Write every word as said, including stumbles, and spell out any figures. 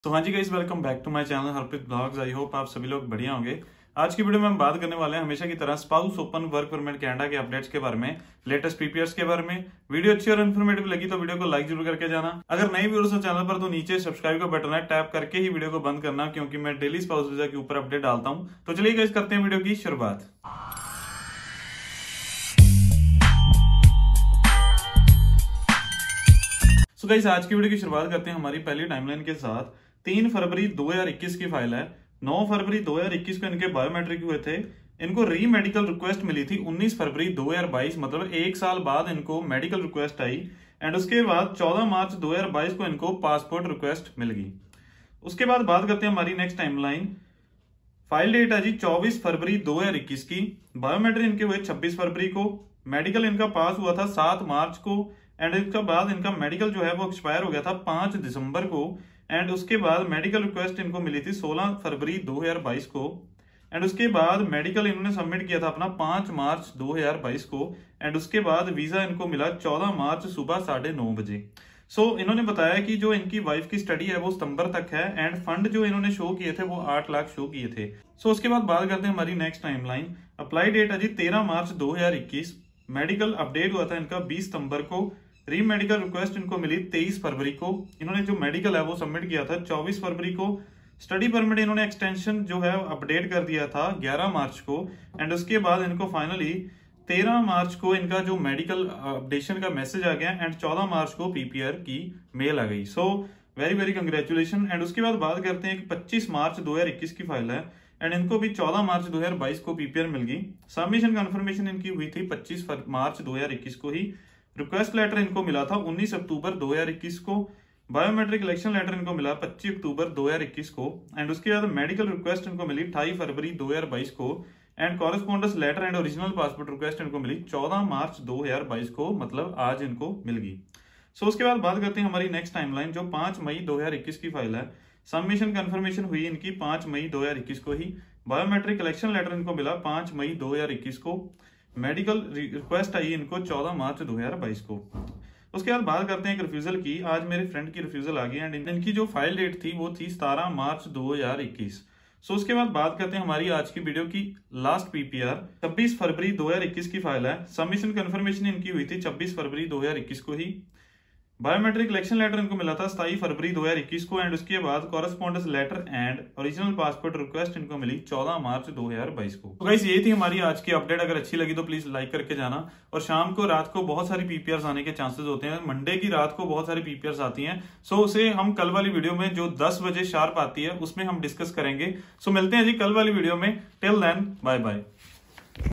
तो हाँ जी guys, welcome back to my channel Harpreet blogs. I hope आप सभी लोग बढ़िया होंगे। आज की वीडियो में हम बात करने वाले हैं हमेशा की तरह spouse open work permit Canada के अपडेट्स के बारे में, लेटेस्ट पीपीआर्स के बारे में। वीडियो अच्छी और इन्फॉर्मेटिव लगी तो वीडियो को लाइक जरूर करके जाना। अगर नए व्यूअर्स हो चैनल पर तो नीचे सब्सक्राइब का बटन है, टैप करके ही वीडियो को बंद करना, क्योंकि मैं डेली स्पाउस वीजा के ऊपर अपडेट डालता हूँ। तो चलिए गाइस, करते हैं वीडियो की शुरुआत। सो गाइस, आज की वीडियो की शुरुआत करते हैं हमारी पहली टाइमलाइन के साथ। तीन फरवरी दो हज़ार इक्कीस की फाइल है। नौ फरवरी दो हज़ार इक्कीस को इनके बायोमेट्रिक हुए थे। इनको री मेडिकल रिक्वेस्ट मिली थी उन्नीस फरवरी दो हज़ार बाईस, मतलब एक साल बाद इनको मेडिकल रिक्वेस्ट आई। एंड उसके बाद चौदह मार्च दो हज़ार बाईस को इनको पासपोर्ट रिक्वेस्ट मिल गई। उसके बाद बात करते हैं हमारी नेक्स्ट टाइमलाइन। फाइल डेट है जी चौबीस फरवरी दो हज़ार इक्कीस की। बायोमेट्रिक इनके हुए छब्बीस फरवरी को। मेडिकल इनका पास हुआ था सात मार्च को। एंड इसके बाद इनका मेडिकल जो है वो एक्सपायर हो गया था पांच दिसंबर को। एंड उसके बाद मेडिकल रिक्वेस्ट इनको मिली थी सोलह फरवरी दो हज़ार बाईस को। एंड उसके बाद मेडिकल इन्होंने सबमिट किया था अपना पांच मार्च दो हज़ार बाईस को। एंड उसके बाद वीजा इनको मिला चौदह मार्च सुबह साढ़े नौ बजे। सो so, इन्होंने बताया कि जो इनकी वाइफ की स्टडी है वो सितंबर तक है। एंड फंड जो इन्होंने शो किए थे वो आठ लाख शो किए थे। सो so, उसके बाद बात करते हैं हमारी नेक्स्ट टाइमलाइन। अप्लाई डेट है जी तेरह मार्च दो हज़ार इक्कीस। मेडिकल अपडेट हुआ था इनका बीस सितंबर को। री मेडिकल रिक्वेस्ट इनको मिली तेईस फरवरी को। इन्होंने जो मेडिकल है वो सबमिट किया था चौबीस फरवरी को। स्टडी परमिट इन्होंने एक्सटेंशन जो है अपडेट कर दिया था ग्यारह मार्च को। एंड उसके बाद इनको फाइनली तेरह मार्च को इनका जो मेडिकल अपडेशन का मैसेज आ गया। एंड चौदह मार्च को पीपीआर की मेल आ गई। So very very congratulation. And उसके बाद बात करते हैं कि पच्चीस मार्च दो हज़ार इक्कीस की फाइल है। एंड इनको भी चौदह मार्च दो हज़ार बाईस को पीपीआर मिल गई। सबमिशन कंफर्मेशन इनकी हुई थी पच्चीस मार्च दो हज़ार इक्कीस को ही। रिक्वेस्ट लेटर इनको मिला था उन्नीस अक्टूबर दो हज़ार इक्कीस को। बायोमेट्रिक इलेक्शन लेटर इनको मिला पच्चीस अक्टूबर दो हज़ार इक्कीस को। एंड उसके बाद मेडिकल रिक्वेस्ट इनको मिली अट्ठाईस फरवरी दो हज़ार बाईस को। And correspondence letter and original passport request इनको मिली चौदह मार्च दो हज़ार बाईस को, मतलब आज इनको मिल गई। सो उसके बाद बात करते हैं हमारी नेक्स्ट टाइमलाइन जो पांच मई दो हज़ार इक्कीस की फाइल है। सबमिशन कंफर्मेशन हुई इनकी पांच मई दो हज़ार इक्कीस को ही। बायोमेट्रिक इलेक्शन लेटर इनको मिला पांच मई दो हज़ार इक्कीस को। मेडिकल रिक्वेस्ट आई इनको चौदह मार्च दो हज़ार बाईस को। उसके बाद बात करते हैं एक रिफ्यूजल की। आज मेरे फ्रेंड की रिफ्यूजल आ गई। एंड इनकी जो फाइल डेट थी वो थी सत्रह मार्च दो हज़ार इक्कीस। सो उसके बाद बात करते हैं हमारी आज की वीडियो की लास्ट पीपीआर। छब्बीस फरवरी दो हज़ार इक्कीस की फाइल है। सबमिशन कंफर्मेशन इनकी हुई थी छब्बीस फरवरी दो हज़ार इक्कीस को ही। बायोमेट्रिक इलेक्शन लेटर इनको मिला था सताईस फरवरी दो हज़ार इक्कीस को। एंड उसके बाद correspondence letter and original passport request इनको मिली चौदह मार्च दो हज़ार बाईस को। तो गाइस, ये थी हमारी आज की अपडेट। अगर अच्छी लगी तो प्लीज लाइक करके जाना। और शाम को रात को बहुत सारी पीपीआर्स आने के चांसेस होते हैं। मंडे की रात को बहुत सारी पीपीआर्स आती हैं। सो उसे हम कल वाली वीडियो में जो दस बजे शार्प आती है उसमें हम डिस्कस करेंगे। सो मिलते हैं जी कल वाली वीडियो में। Till then, bye bye.